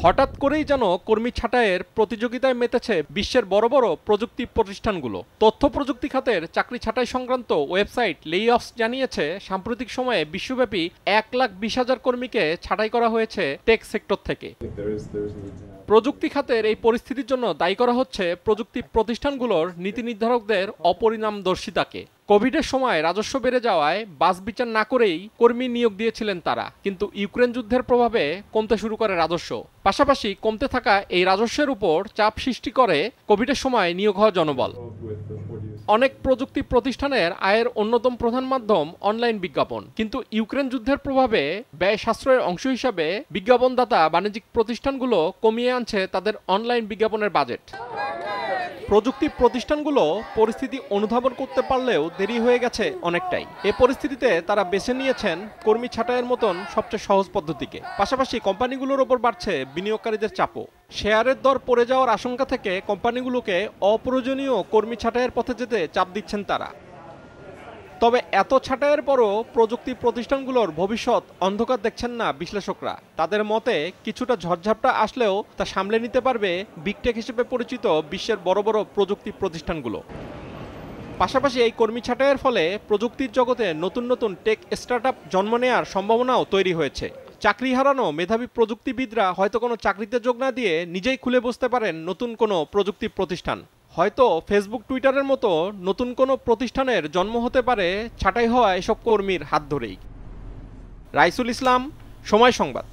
হঠাৎ করেই যেন কর্মী ছাঁটাইয়ের প্রতিযোগিতায় মেতেছে বিশ্বের বড় বড় প্রযুক্তি প্রতিষ্ঠানগুলো। তথ্য প্রযুক্তি খাতের চাকরি ছাঁটাই সংক্রান্ত ওয়েবসাইট লেইঅফস জানিয়েছে, সাম্প্রতিক সময়ে বিশ্বব্যাপী 1,20,000 কর্মীকে ছাঁটাই করা হয়েছে টেক সেক্টর থেকে। প্রযুক্তি খাতের এই পরিস্থিতির জন্য দায়ী করা হচ্ছে প্রযুক্তি প্রতিষ্ঠানগুলোর নীতি নির্ধারকদের অপরিণামদর্শিতাকে। কোভিডের সময় রাজস্ব বেড়ে যাওয়ায় বাছ বিচার না করেই কর্মী নিয়োগ দিয়েছিলেন তারা, কিন্তু ইউক্রেন যুদ্ধের প্রভাবে কমতে শুরু করে রাজস্ব। পাশাপাশি কমতে থাকা এই রাজস্বের উপর চাপ সৃষ্টি করে কোভিডের সময় নিয়োগ হওয়া জনবল। অনেক প্রযুক্তি প্রতিষ্ঠানের আয়ের অন্যতম প্রধান মাধ্যম অনলাইন বিজ্ঞাপন, কিন্তু ইউক্রেন যুদ্ধের প্রভাবে ব্যয় সাশ্রয়ের অংশ হিসাবে বিজ্ঞাপনদাতা বাণিজ্যিক প্রতিষ্ঠানগুলো কমিয়ে আনছে তাদের অনলাইন বিজ্ঞাপনের বাজেট। প্রযুক্তি প্রতিষ্ঠানগুলো পরিস্থিতি অনুধাবন করতে পারলেও দেরি হয়ে গেছে অনেকটাই। এ পরিস্থিতিতে তারা বেছে নিয়েছেন কর্মী ছাঁটাইয়ের মতন সবচেয়ে সহজ পদ্ধতিকে। পাশাপাশি কোম্পানিগুলোর ওপর বাড়ছে বিনিয়োগকারীদের চাপও। শেয়ারের দর পড়ে যাওয়ার আশঙ্কা থেকে কোম্পানিগুলোকে অপ্রয়োজনীয় কর্মী ছাঁটাইয়ের পথে যেতে চাপ দিচ্ছেন তারা। তবে এত ছাঁটাইয়ের পরও প্রযুক্তি প্রতিষ্ঠানগুলোর ভবিষ্যৎ অন্ধকার দেখছেন না বিশ্লেষকরা। তাদের মতে কিছুটা ঝড়ঝাপটা আসলেও তা সামলে নিতে পারবে বিগ টেক হিসেবে পরিচিত বিশ্বের বড় বড় প্রযুক্তি প্রতিষ্ঠানগুলো। পাশাপাশি এই কর্মী ছাঁটাইয়ের ফলে প্রযুক্তির জগতে নতুন নতুন টেক স্টার্টআপ জন্ম নেওয়ার সম্ভাবনাও তৈরি হয়েছে। চাকরি হারানো মেধাবী প্রযুক্তিবিদরা হয়তো কোনো চাকরিতে যোগ না দিয়ে নিজেই খুলে বসতে পারেন নতুন কোনো প্রযুক্তি প্রতিষ্ঠান। হয়তো ফেসবুক টুইটারের মতো নতুন কোনো প্রতিষ্ঠানের জন্ম হতে পারে ছাঁটাই হওয়া এসব কর্মীর হাত ধরেই। রাইসুল ইসলাম, সময় সংবাদ।